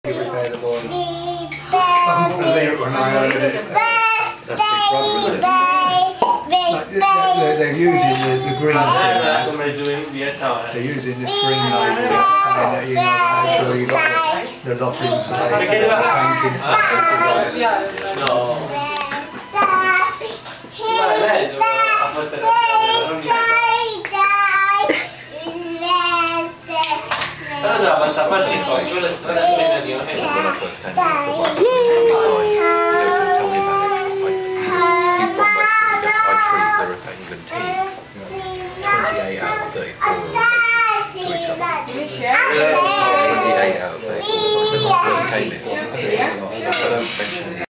repair the boiler. I couldn't believe it when I heard it. That's Big Brother, isn't it? They're using the green light. They're using this green light and you know, make sure you got the lock insulated, tank insulated. Allora basta farsi poi, quella è strada di